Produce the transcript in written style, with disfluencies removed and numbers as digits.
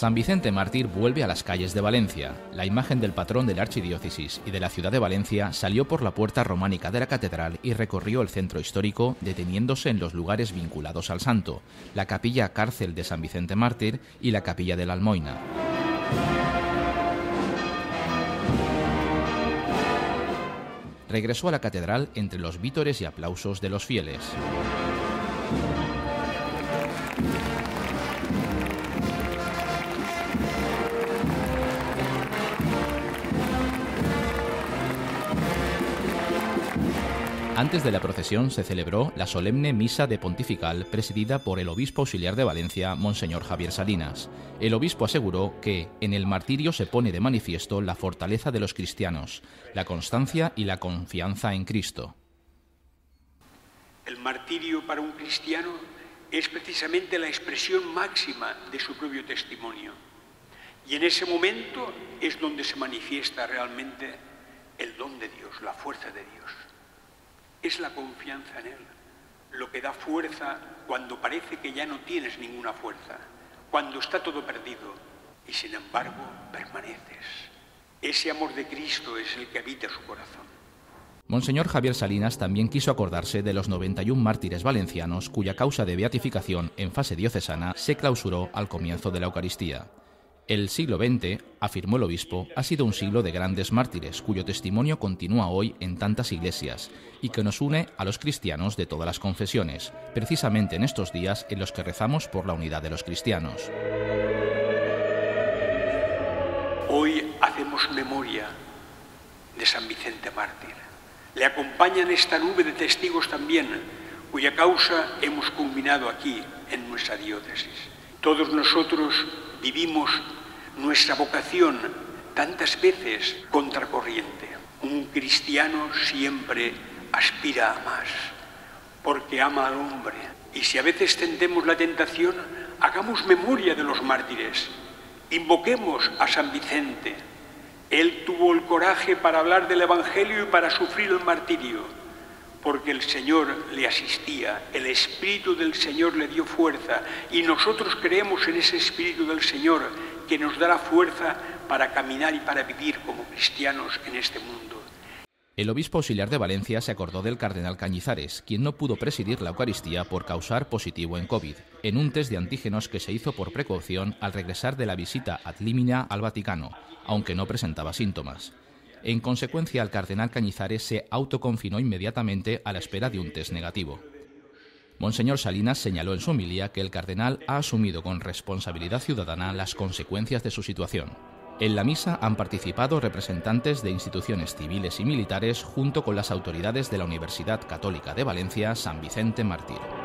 San Vicente Mártir vuelve a las calles de Valencia. La imagen del patrón de la archidiócesis y de la ciudad de Valencia salió por la puerta románica de la catedral y recorrió el centro histórico, deteniéndose en los lugares vinculados al santo, la capilla cárcel de San Vicente Mártir y la capilla de la Almoina. Regresó a la catedral entre los vítores y aplausos de los fieles. Antes de la procesión se celebró la solemne misa de pontifical presidida por el obispo auxiliar de Valencia, Monseñor Javier Salinas. El obispo aseguró que en el martirio se pone de manifiesto la fortaleza de los cristianos, la constancia y la confianza en Cristo. El martirio para un cristiano es precisamente la expresión máxima de su propio testimonio. Y en ese momento es donde se manifiesta realmente el don de Dios, la fuerza de Dios. Es la confianza en Él lo que da fuerza cuando parece que ya no tienes ninguna fuerza, cuando está todo perdido y sin embargo permaneces. Ese amor de Cristo es el que habita su corazón. Monseñor Javier Salinas también quiso acordarse de los 91 mártires valencianos cuya causa de beatificación en fase diocesana se clausuró al comienzo de la Eucaristía. El siglo XX, afirmó el obispo, ha sido un siglo de grandes mártires, cuyo testimonio continúa hoy en tantas iglesias y que nos une a los cristianos de todas las confesiones, precisamente en estos días en los que rezamos por la unidad de los cristianos. Hoy hacemos memoria de San Vicente Mártir. Le acompaña en esta nube de testigos también, cuya causa hemos culminado aquí, en nuestra diócesis. Todos nosotros vivimos nuestra vocación tantas veces contracorriente. Un cristiano siempre aspira a más, porque ama al hombre. Y si a veces tendemos la tentación, hagamos memoria de los mártires. Invoquemos a San Vicente. Él tuvo el coraje para hablar del Evangelio y para sufrir el martirio, porque el Señor le asistía, el Espíritu del Señor le dio fuerza, y nosotros creemos en ese Espíritu del Señor que nos da la fuerza para caminar y para vivir como cristianos en este mundo. El obispo auxiliar de Valencia se acordó del cardenal Cañizares, quien no pudo presidir la Eucaristía por causar positivo en COVID, en un test de antígenos que se hizo por precaución al regresar de la visita ad limina al Vaticano, aunque no presentaba síntomas. En consecuencia, el cardenal Cañizares se autoconfinó inmediatamente a la espera de un test negativo. Monseñor Salinas señaló en su homilía que el cardenal ha asumido con responsabilidad ciudadana las consecuencias de su situación. En la misa han participado representantes de instituciones civiles y militares junto con las autoridades de la Universidad Católica de Valencia San Vicente Mártir.